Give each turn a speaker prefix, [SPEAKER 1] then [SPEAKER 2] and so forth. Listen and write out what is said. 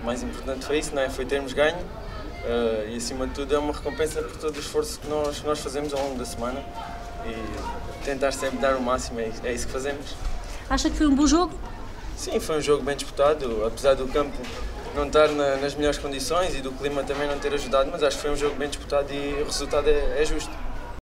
[SPEAKER 1] mais importante foi isso, não é? Foi termos ganho e acima de tudo é uma recompensa por todo o esforço que nós fazemos ao longo da semana e tentar sempre dar o máximo, é isso que fazemos.
[SPEAKER 2] Acha que foi um bom jogo?
[SPEAKER 1] Sim, foi um jogo bem disputado, apesar do campo não estar nas melhores condições e do clima também não ter ajudado, mas acho que foi um jogo bem disputado e o resultado é justo.